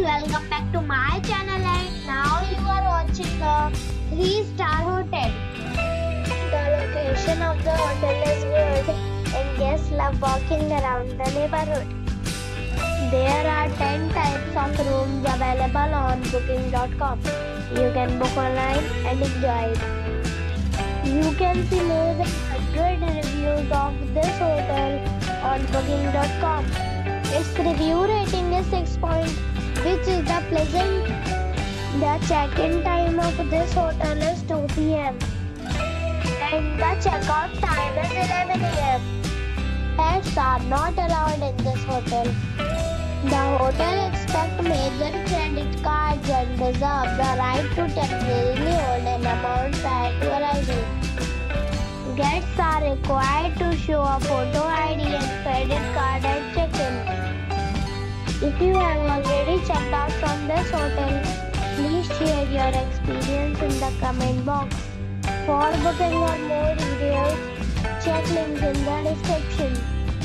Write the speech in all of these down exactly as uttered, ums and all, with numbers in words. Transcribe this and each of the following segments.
welcome back to my channel, and now you are watching a three star hotel. The location of the hotel is good and guests love walking around the neighborhood. There are ten types of rooms available on booking dot com. You can book online and enjoy it. You can see more than one hundred reviews of this hotel on booking dot com. Its review rating is six point, which is the pleasant. The check-in time of this hotel is two p m and the check-out time is eleven a m Pets are not allowed in this hotel. The hotel accepts major credit cards and reserves the right to temporarily hold an amount prior to arrival. Guests are required to show a photo I D and credit card at check-in. If you have already checked out from this hotel, please share your experience in the comment box. For booking or more details, check links in the description.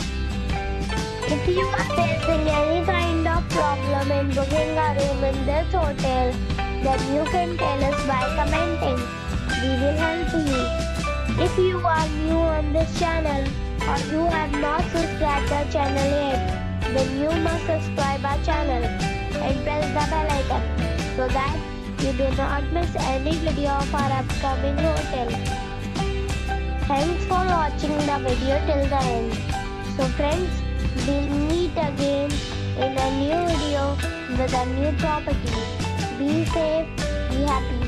If you are facing any kind of problem in booking a room in this hotel, then you can tell us by commenting. We will help you. If you are new on this channel or you have not subscribed our channel yet, then you must subscribe our channel and press the bell icon so that you do not miss any video of our upcoming hotel. Thanks for watching the video till the end. So friends, we'll meet again in a new video with a new property. Be safe, be happy.